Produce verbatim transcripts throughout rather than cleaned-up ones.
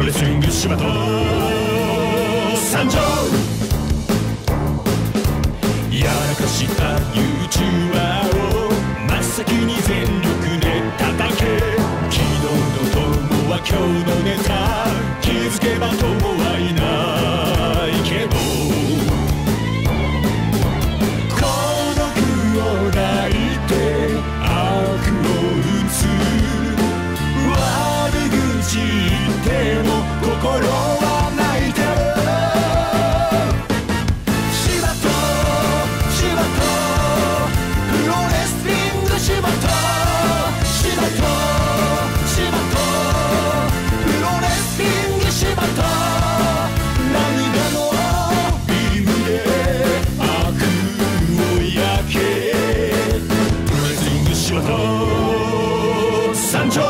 ロレスリング柴田参上。やらかした YouTuber を真っ先に全力で叩け。昨日の友は今日のネタ、気づけば友はいないけど、孤独を抱いて悪を打つ。悪口言っても心は泣いてる。柴田柴田プロレスリング柴田柴田柴田プロレスリング柴田。涙のビームで悪を焼け。プロレスリング柴田参上。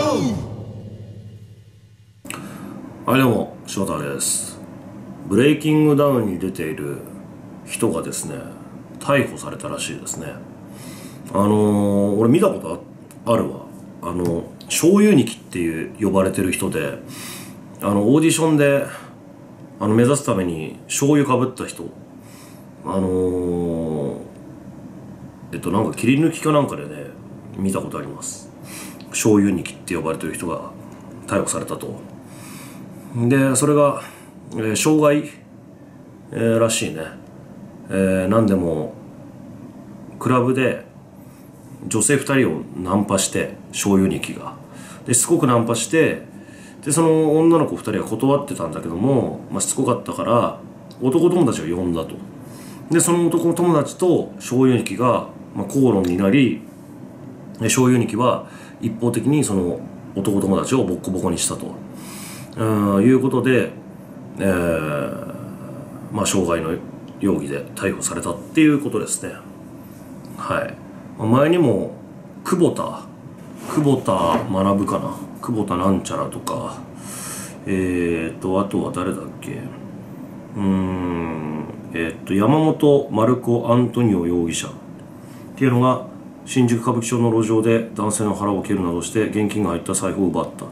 はい、どうも翔太です。ブレイキングダウンに出ている人がですね、逮捕されたらしいですね。あのー、俺見たことあるわ。あの醤油ニキっていう呼ばれてる人で、あのオーディションであの目指すために醤油かぶった人、あのー、えっとなんか切り抜きかなんかでね見たことあります。醤油ニキって呼ばれてる人が逮捕されたと。でそれが、えー、傷害、えー、らしいね。えー、なんでもクラブで女性ふたりをナンパして、醤油ニキがでしつこくナンパして、でその女の子ふたりは断ってたんだけども、まあ、しつこかったから男友達が呼んだと。でその男友達と醤油ニキが、まあ、口論になり、醤油ニキは一方的にその男友達をボッコボコにしたということで、えー、まあ傷害の容疑で逮捕されたっていうことですね。はい。前にも久保田久保田学かな、久保田なんちゃらとか、えーとあとは誰だっけ、うーんえー、っと山本マルコ・アントニオ容疑者っていうのが新宿歌舞伎町の路上で男性の腹を蹴るなどして現金が入った財布を奪った、うん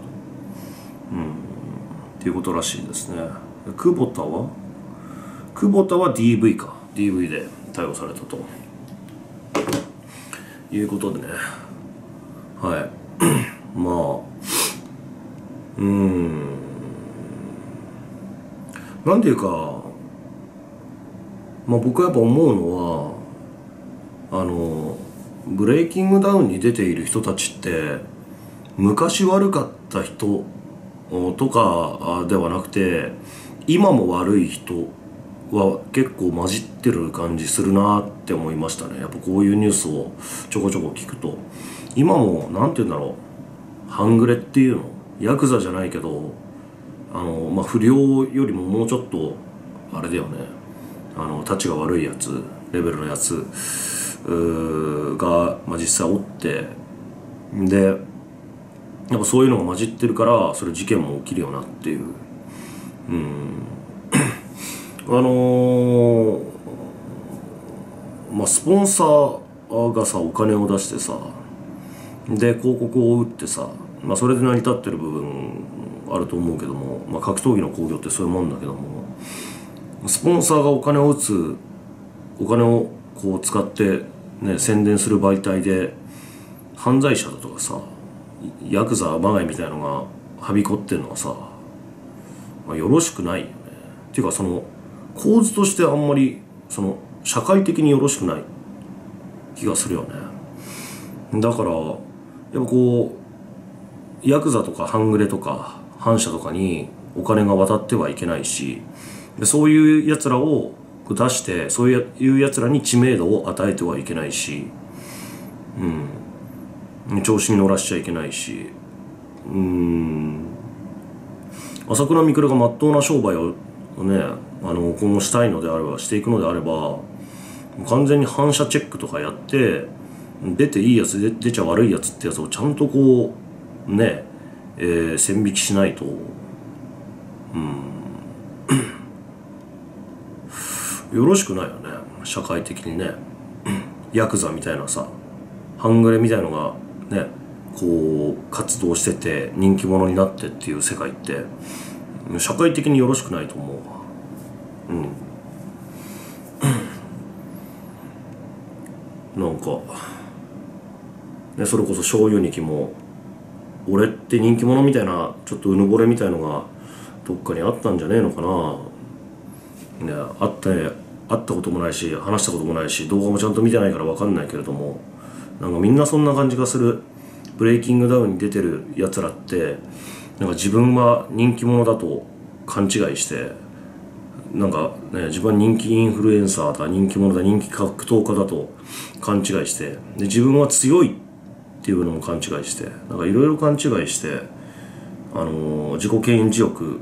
っていうことらしいですね。久保田は久保田は ディーブイ か ディーブイ で逮捕されたということでね。はいまあうーんなんていうか、まあ僕はやっぱ思うのは、あのブレイキングダウンに出ている人たちって昔悪かった人とかではなくて、今も悪い人は結構混じってる感じするなって思いましたね。やっぱこういうニュースをちょこちょこ聞くと、今もなんて言うんだろう、半グレっていうの、ヤクザじゃないけど、あのまあ不良よりももうちょっとあれだよね、あのタチが悪いやつレベルのやつが、まあ、実際おって、でやっぱそういうのが混じってるから、それ事件も起きるよなっていう。うんあのー、まあスポンサーがさお金を出してさ、で広告を打ってさ、まあそれで成り立ってる部分あると思うけども、まあ格闘技の興行ってそういうもんだけども、スポンサーがお金を打つ、お金をこう使ってね宣伝する媒体で犯罪者だとかさ、ヤクザまがいみたいなのがはびこってんのはさ、まあ、よろしくないよね。っていうかその構図としてあんまりその社会的によろしくない気がするよね。だからやっぱこうヤクザとか半グレとか反社とかにお金が渡ってはいけないし、でそういうやつらを出してそういうやつらに知名度を与えてはいけないし、うん調子に乗らしちゃいけないし、うーん朝倉未来がまっとうな商売をね、あの今後したいのであればしていくのであれば、完全に反射チェックとかやって、出ていいやつで出ちゃ悪いやつってやつをちゃんとこうね、えー、線引きしないと、うんよろしくないよね、社会的にね。ヤクザみたいなさ、半グレみたいのがねこう活動してて人気者になってっていう世界って、 社会的によろしくないと思うわ。うんなんかね、それこそ醤油にきも俺って人気者みたいなちょっとうぬぼれみたいのがどっかにあったんじゃねえのかな、ね、あって会ったこともないし話したこともないし動画もちゃんと見てないから分かんないけれども、なんかみんなそんな感じがする。ブレイキングダウンに出てるやつらってなんか自分は人気者だと勘違いしてなんかね自分は人気インフルエンサーだ人気者だ人気格闘家だと勘違いしてで自分は強いっていうのも勘違いしてなんかいろいろ勘違いしてあのー、自己顕示欲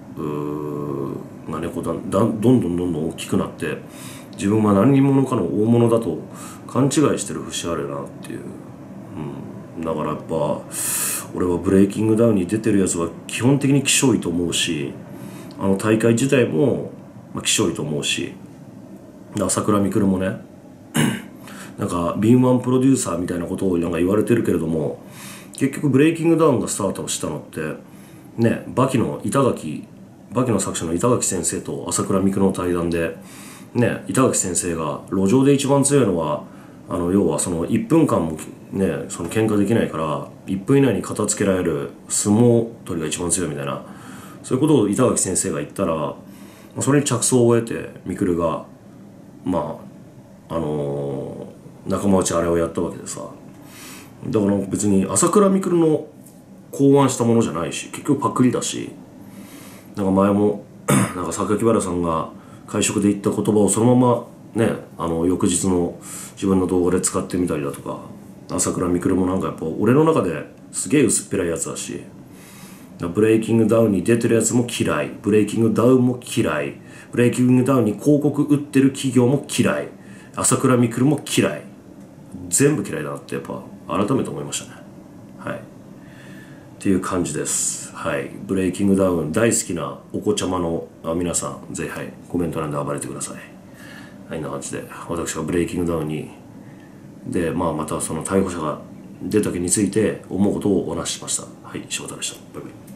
がねこうだんだんどんどんどんどん大きくなって自分は何者かの大物だと勘違いしてる節あるなっていう、うん、だからやっぱ俺はブレイキングダウンに出てるやつは基本的にきしょいと思うしあの大会自体もまあきしょいと思うし朝倉未来もねなんか敏腕プロデューサーみたいなことをなんか言われてるけれども結局ブレイキングダウンがスタートしたのってねバキの板垣バキの作者の板垣先生と朝倉未来の対談でね板垣先生が路上で一番強いのはあの要はそのいっぷんかんもねその喧嘩できないからいっぷん以内に片付けられる相撲取りが一番強いみたいなそういうことを板垣先生が言ったらそれに着想を得て未来がまああのー、仲間内あれをやったわけでさだから別に朝倉未来の考案したものじゃないし結局パクリだしなんか前もなんか榊原さんが会食で言った言葉をそのままねあの翌日の自分の動画で使ってみたりだとか朝倉未来もなんかやっぱ俺の中ですげえ薄っぺらいやつだしブレイキングダウンに出てるやつも嫌いブレイキングダウンも嫌いブレイキングダウンに広告売ってる企業も嫌い朝倉未来も嫌い全部嫌いだなってやっぱ改めて思いましたね。はいっていう感じです。はいブレイキングダウン大好きなお子ちゃまの皆さんぜひ、はい、コメント欄で暴れてください。はい、な感じで私がブレイキングダウンにで、まあ、またその逮捕者が出た件について思うことをお話ししました。はい、柴田でした。バイバイ。